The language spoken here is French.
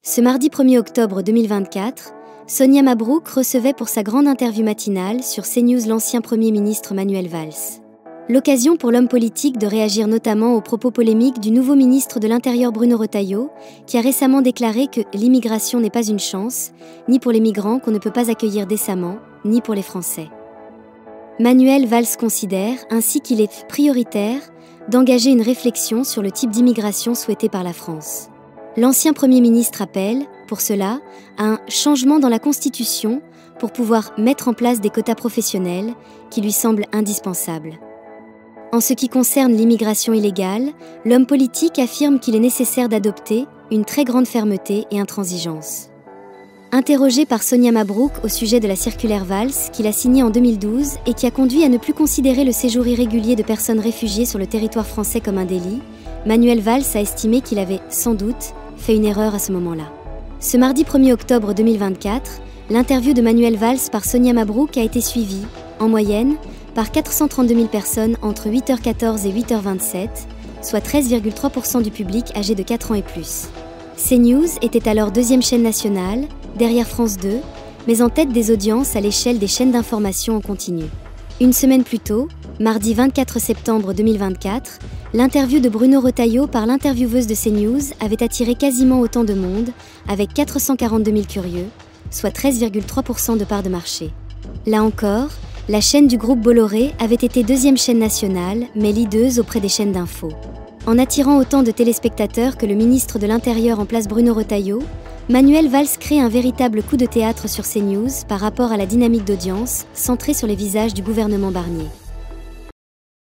Ce mardi 1er octobre 2024, Sonia Mabrouk recevait pour sa grande interview matinale sur CNews l'ancien Premier ministre Manuel Valls. L'occasion pour l'homme politique de réagir notamment aux propos polémiques du nouveau ministre de l'Intérieur Bruno Retailleau, qui a récemment déclaré que l'immigration n'est pas une chance, ni pour les migrants qu'on ne peut pas accueillir décemment, ni pour les Français. Manuel Valls considère ainsi qu'il est prioritaire d'engager une réflexion sur le type d'immigration souhaité par la France. L'ancien Premier ministre appelle, pour cela, à un changement dans la Constitution pour pouvoir mettre en place des quotas professionnels qui lui semblent indispensables. En ce qui concerne l'immigration illégale, l'homme politique affirme qu'il est nécessaire d'adopter une très grande fermeté et intransigeance. Interrogé par Sonia Mabrouk au sujet de la circulaire Valls qu'il a signée en 2012 et qui a conduit à ne plus considérer le séjour irrégulier de personnes réfugiées sur le territoire français comme un délit, Manuel Valls a estimé qu'il avait, sans doute, fait une erreur à ce moment-là. Ce mardi 1er octobre 2024, l'interview de Manuel Valls par Sonia Mabrouk a été suivie, en moyenne, par 432 000 personnes entre 8h14 et 8h27, soit 13,3% du public âgé de 4 ans et plus. CNews était alors deuxième chaîne nationale, derrière France 2, mais en tête des audiences à l'échelle des chaînes d'information en continu. Une semaine plus tôt, mardi 24 septembre 2024, l'interview de Bruno Retailleau par l'intervieweuse de CNews avait attiré quasiment autant de monde, avec 442 000 curieux, soit 13,3% de part de marché. Là encore, la chaîne du groupe Bolloré avait été deuxième chaîne nationale, mais leaduse auprès des chaînes d'info. En attirant autant de téléspectateurs que le ministre de l'Intérieur en place Bruno Retailleau, Manuel Valls crée un véritable coup de théâtre sur CNews par rapport à la dynamique d'audience centrée sur les visages du gouvernement Barnier.